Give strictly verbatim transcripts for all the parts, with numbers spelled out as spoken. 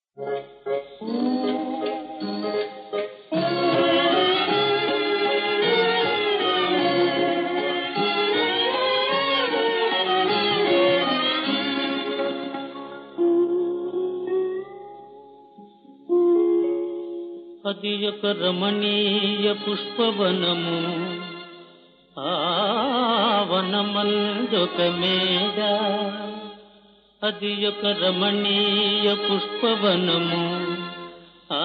అది ఒక రమణీయ పుష్పవనము, ఆ వనమందొక మేడ. అది ఒక రమణీయ పుష్పవనము, ఆ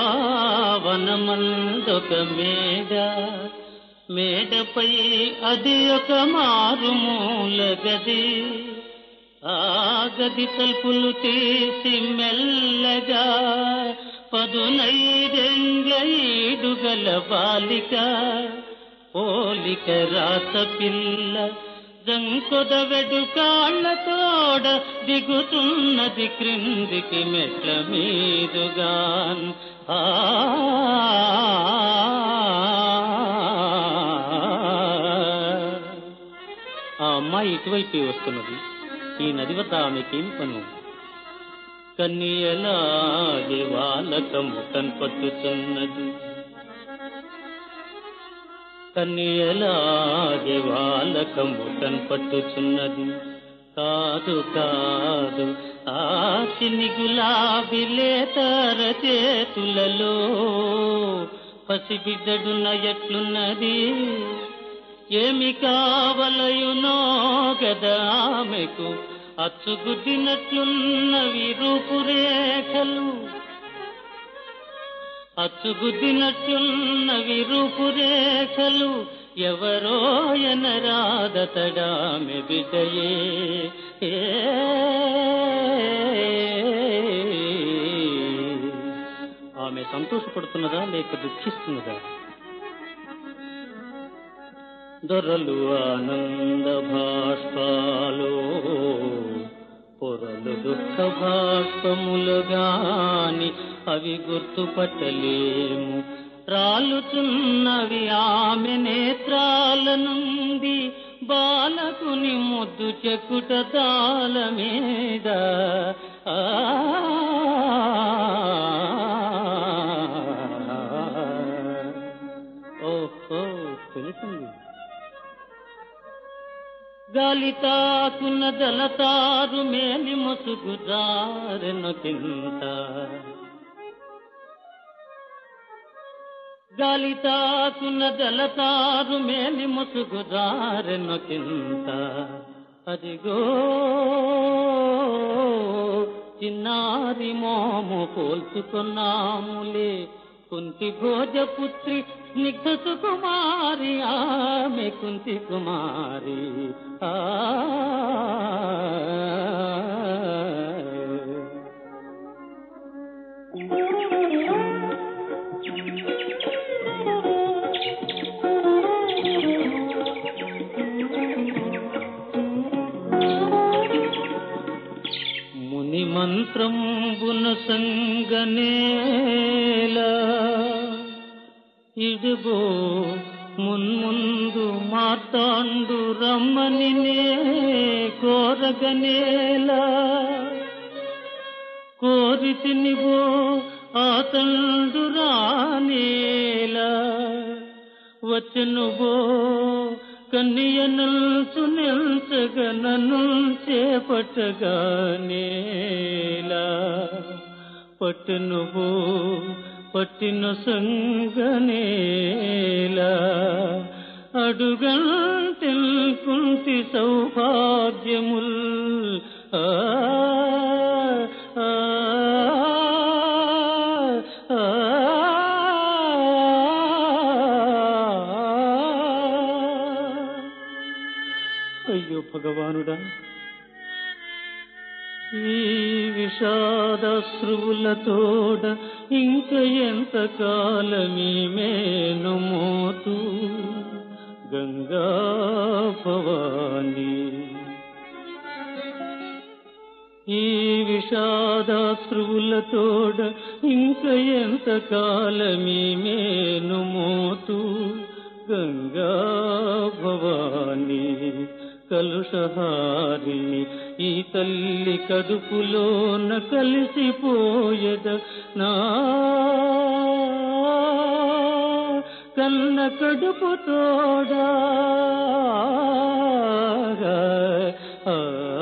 వనమందొక మేడ. మేడపై అది ఒక మారుమూల గది, ఆ గది తలుపులు తీసి మెల్లగా పదునైదెండ్ల ఈడుగల బాలిక పోలిక రాత పిల్ల జంకొద వెడుకాళ్లతోడ దిగుతున్నది క్రిందికి మెట్ల మీదుగాన్. ఆ అమ్మాయి ఇటువైపే వస్తున్నది. ఈ నది వద్ద ఆమెకేమి పను? కన్యలాగే వాలకము కన్పట్టుచున్నది, కన్యలాగే వాలకము కన్పట్టుచున్నది. కాదు కాదు ఆ చిన్ని గులాబీ లేతర చేతులలో పసిబిడ్డడున్న ఎట్లున్నది. ఏమి కావలయునో గదా ఆమెకు, అచ్చుగుద్దినట్లున్నవి రూపురేఖలు, అచ్చుగుద్దినట్లున్నవి రూపురేఖలు. ఎవరో ఎనరాదతడామె బిడ్డయే. ఆమె సంతోషపడుతున్నదా లేక దుఃఖిస్తున్నదా? దొరలు ఆనంద భాష్పాలు, పొరలు దుఃఖ భాష్పములుగాని అవి గుర్తుపట్టలేము. రాలుతున్నవి ఆమె నేత్రాల నుండి బాలకుని ముద్దు చెక్కుట తాళ మీద. ఓహో తెలిసింది. గాలితాకున్న జలతారు మేలి ముసుగు జారెను కింద, గాలితాకున్న జలతారు మేలి ముసుగు జారెను కింద. అదిగో చిన్నారి మోము పోల్చుకున్నాములే, కుంతి భోజపుత్రి స్నిగ్ధ సుకుమారి ఆమె కుంతి కుమారి. ఆ ముని మంత్రంబున సంగనేలా, ఇడుగో మున్ముందు మార్తాండు రమ్మని నే కోరగనేలా. కోరితినివో ఆతండు రానేలా, వచ్చనువో కన్యనుల్చు నిల్చగా నన్ను చేపట్టగానేలా. పట్టునువో పట్టిన సంగనేలా, అడుగంటెల్ కుంటి సౌభాగ్యముల్. ఆ అయ్యో భగవానుడా, ఈ విషాదశ్రువులతోడ ఇంక ఎంత కాలమీ మేను మోతు. గంగా భవాని, ఈ విషాదశ్రువులతోడ ఇంక ఎంత కాలమీ మేను మోతు. గంగా భవాని కలుషహారిణి ఈ తల్లి కడుపులోన కలిసిపోయద నా కన్న కడుపు తోడా ఆ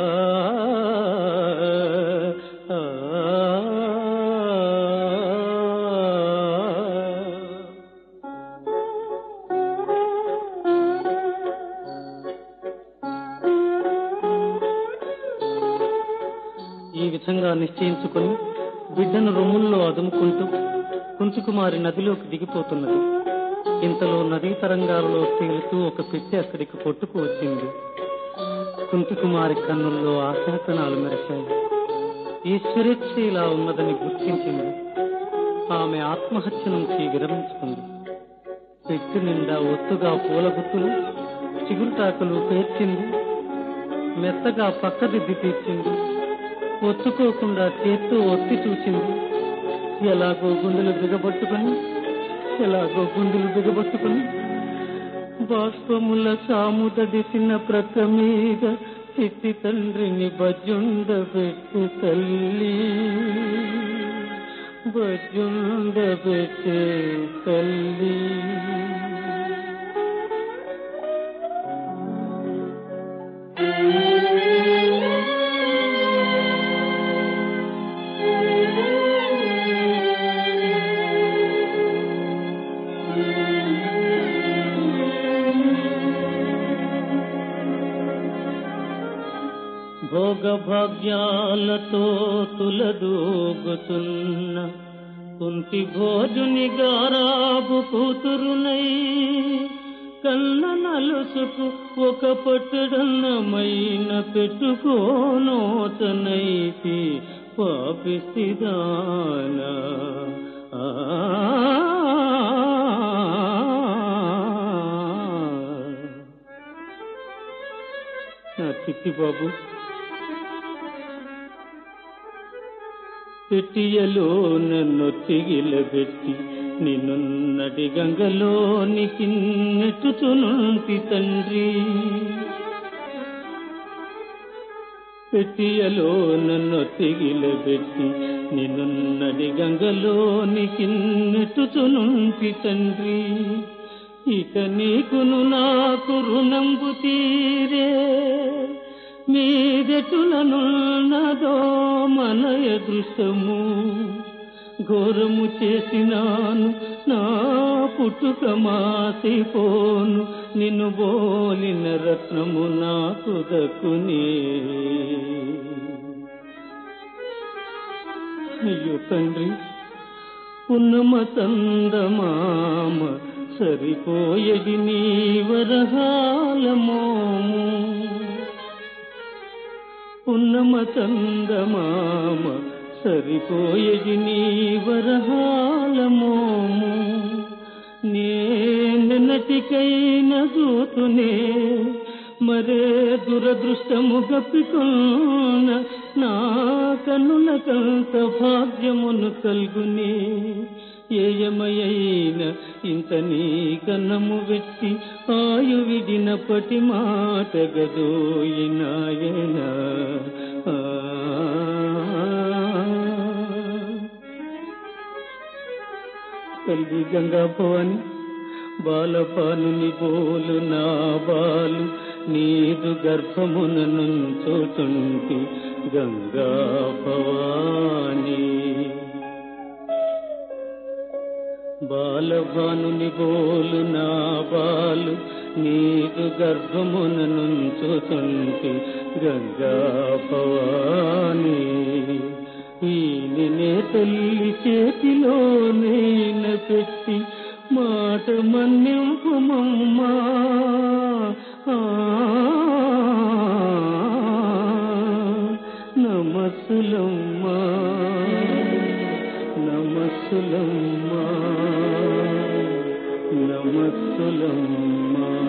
ఈ విధంగా నిశ్చయించుకొని బిడ్డను రొమ్ముల్లో అదుముకుంటూ కుంచుకుమారి నదిలోకి దిగిపోతున్నది. ఇంతలో నదీ తరంగాలలో తేలుతూ ఒక పెట్టె అక్కడికి కొట్టుకు వచ్చింది. కుంచుకుమారి కన్నుల్లో ఆశాకణాలు మెరిశాయి. ఈశ్వరేచ్ఛ ఇలా ఉన్నదని గుర్తించింది. ఆమె ఆత్మహత్య నుంచి విరమించుకుంది. పెట్టె నిండా ఒత్తుగా పూల గుత్తులు చిగురుటాకులు పేర్చింది. మెత్తగా పక్కదిద్ది తీర్చింది. ఒత్తుకోకుండా చేత్తో ఒత్తి చూసింది. ఎలాగో గుండెలు బిగబట్టుకుని ఎలాగో గుండెలు బిగబట్టుకుని బాష్పముల సాముదడిసిన ప్రక్క మీద చిట్టి తండ్రిని బజ్జుండబెట్టు తల్లి బజ్జుండబెట్టే తల్లి. భోగభాగ్యాలతో తులదూగుతున్న కుంతి భోజుని గారాబు కూతురునై కన్న నలుసుకు ఒక పట్టడన్నమైన పెట్టుకోనోతనైతి పాపిసిదానా. నా చిట్టి బాబు, పెట్టియలో నన్ను తిగిలబెట్టి నిన్నున్నటి గంగలోనికి నెట్టుచునుంటి తండ్రి. పెట్టియలో నన్ను తిగిలబెట్టి నిన్నున్నటి గంగలోనికి నెట్టుచునుంటి తండ్రి. ఇక నీకును నాకు రుణంబు తీరే మీదెటులనున్నదో మన అదృష్టము. ఘోరము చేసినాను నా పుట్టుక మాసిపోను నిన్ను బోలిన రత్నము నాకు దక్కునే. అయ్యో తండ్రి, పున్నమ చందమామ సరిపోయది నీ వరహాలమోము. పున్నమ చందమామ సరిపోయది నీ వరహాలమోము. నేనటికైన దూతునే మరే దురదృష్టము గప్పికొన్న నా కన్నులకంత భాగ్యమును కల్గునే. ఏయమయైన ఇంత నీ కన్నము వెట్టి ఆయు విడినప్పటి మాట గదోయినాయన. తల్లి గంగా భవాని బాలపానుని బోలు నా బాలు నీదు గర్భమున నుంచోచుంటి గంగా భవాని. బాలభానుని బోలు నా బాలు నీదు గర్భమున నుంచోచుంటి గంగా భవాని. ఈయనే తల్లి చేతిలో నేన పెట్టి మాట మన్నింపుమమ్మా. నమస్సులమ్మా నమస్సులమ్మా నమస్సులమ్మా.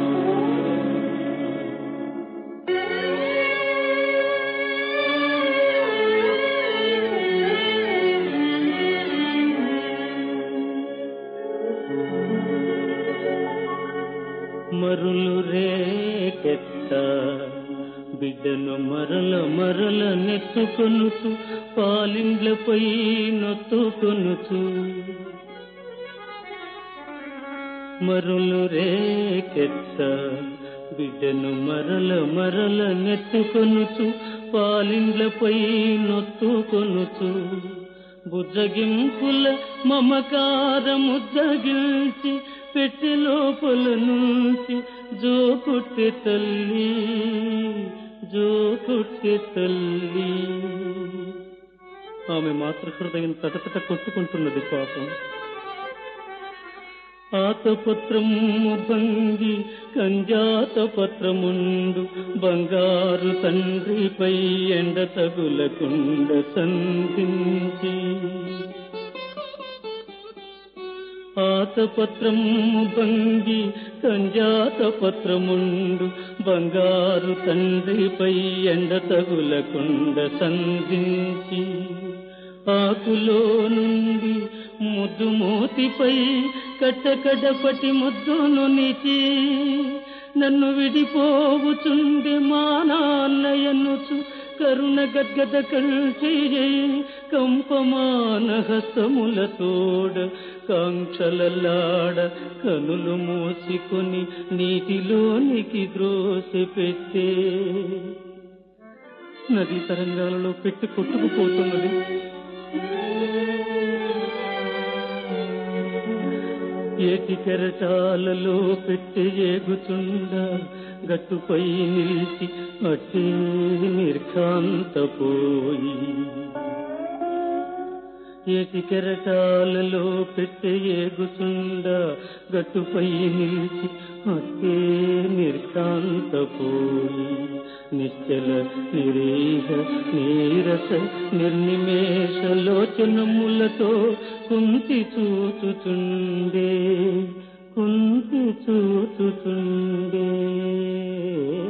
మరులు రేకెత్త బిడ్డను మరల మరల నెత్తుకొనుచు పాలిండ్లపై నొత్తుకొనుచు మరులు రేకెత్త బిడ్డను మరల మరల నెత్తుకొనుచు పాలిండ్లపై నొత్తుకొనుచు బుజ్జగింపుల మమకార ముద్దగిల్చి పెట్టి లోపల నుంచి జో కొట్టె తల్లి జో కొట్టె తల్లి. ఆమె మాతృహృదయం తటతట కొట్టుకుంటున్నది పాపం. ఆతపత్రము భంగి కంజాత పత్రముండు బంగారు తండ్రిపై ఎండ తగులకుండ సంధించి ఆతపత్రము భంగి కంజాత పత్రముండు బంగారు తండ్రిపై ఎండ తగులకుండ సంధించి ఆకులో నుండి ముద్దు మోతిపై కట్టకడపటి ముద్దును నిచి నన్ను విడిపోవుచుండే మా నాన్నయనుచు కరుణ గద్గద కంఠి కంపమాన హస్తములతోడ కాంక్షలలాడ కనులు మూసుకొని నీటిలోనికి ద్రోసి పెట్టే నదీ తరంగాలలో పెట్టి కొట్టుకుపోతున్నది. ఏటి కెరటాలలో పెట్టి ఏగుచుండ గట్టుపై నిలిచి అట్టే నిర్ఘాంతపోయి ఏటి కెరటాలలో పెట్టి ఏగుచుండ గట్టుపై నిలిచి అట్టే నిర్ఘాంతపోయి నిశ్చల నిరీహ నీరస నిర్నిమేష లోచనములతో కుంతి చూచుచుండే కుంతి చూచుచుండే.